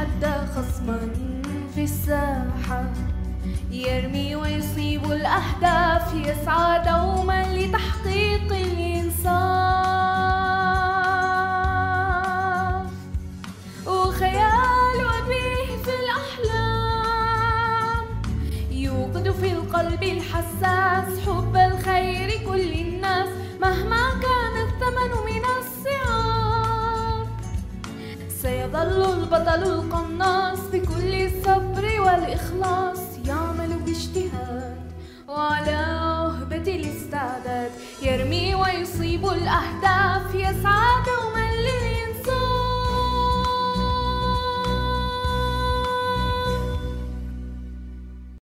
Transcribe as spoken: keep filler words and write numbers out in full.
يتحدى خصما في الساحة، يرمي ويصيب الأهداف، يسعى دوما لتحقيق الإنصاف. وخيال أبيه في الأحلام يوقد في القلب الحساس حب الخير كل الناس مهما كان الثمن من الصعاب. سيظل البطل القناص بكل الصبر والإخلاص يعمل باجتهاد وعلى عهبة الاستعداد، يرمي ويصيب الأهداف، يسعى